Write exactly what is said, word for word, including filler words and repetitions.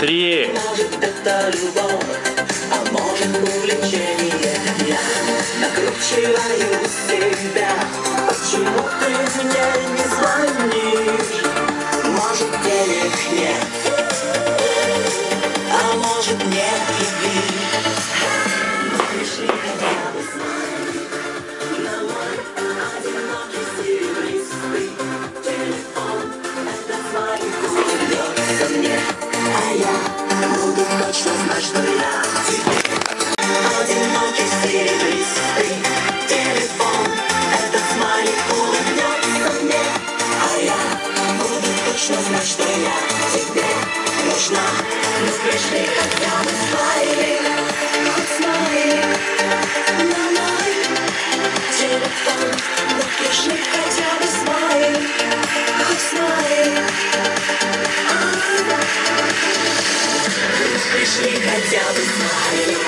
Три. Может, это любовь, а может, увлечение. Я накручиваю себя. Почему ты мне не звонишь? Может, денег нет, а может, нет любви. Но пришли хотя бы смайлик на мой одинокий серебристый телефон. Этот смайлик улыбнется мне, а я буду точно знать, что я тебе. Одинокий серебристый телефон. Этот смайлик улыбнется мне, а я буду точно знать, что я тебе нужна. Ну пришли хотя бы смайлик, хоть смайлик на мой телефон. Ну пришли хотя бы смайлик, хоть смайлик. Пришли хотя бы смайлик.